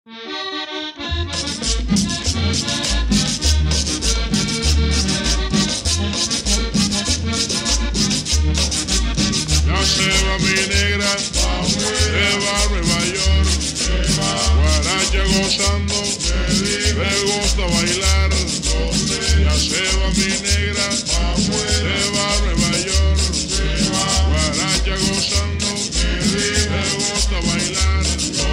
Ya se va mi negra, se va a Nueva York, guaracha gozando, me gusta bailar. Ya se va mi negra, se va a Nueva York, guaracha gozando, me gusta bailar.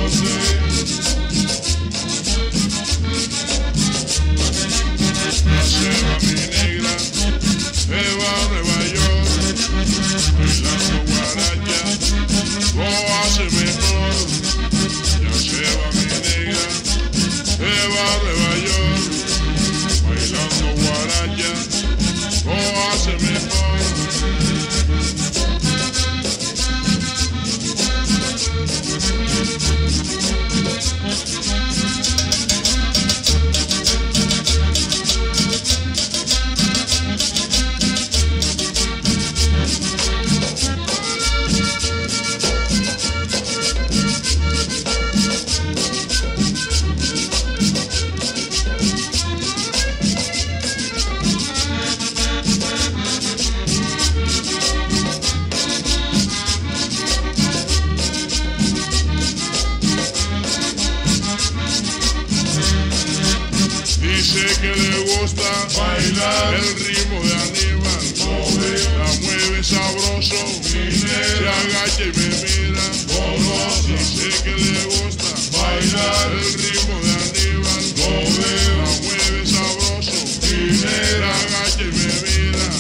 Ya se va mi negra, se va a Nueva York, bailando guaracha, lo hace mejor. Ya se va mi negra, se va a Nueva York, bailando guaracha, lo hace mejor. Dice que le gusta bailar el ritmo de Aníbal, la mueve sabroso, se agacha y me mira. Dice que le gusta bailar el ritmo de Aníbal, la mueve sabroso, se agacha y me mira.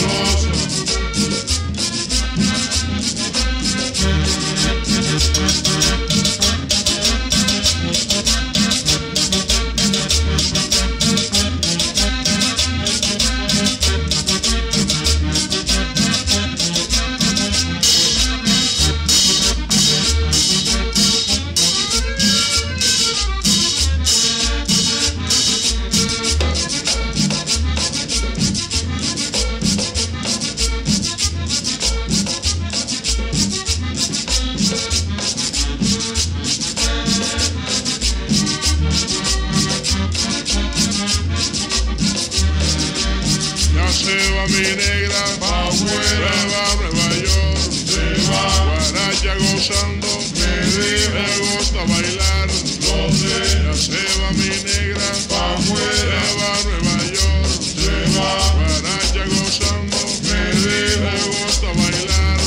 Ya se va mi negra, se va a Nueva York, guaracha gozando, me gusta bailar. Ya se va mi negra, se va a Nueva York, guaracha gozando, me gusta bailar.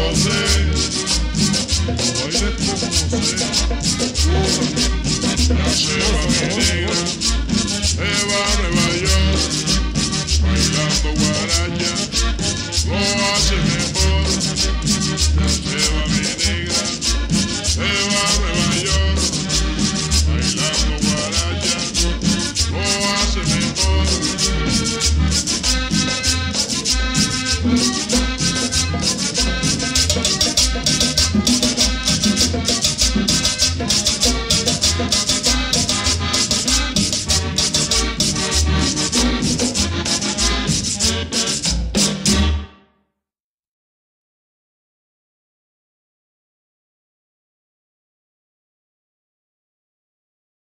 Ya se va mi negra, se va a Nueva York, bailando guaracha, lo hace mejor. Ya se va mi negra, se va a Nueva York, bailando guaracha, lo hace mejor.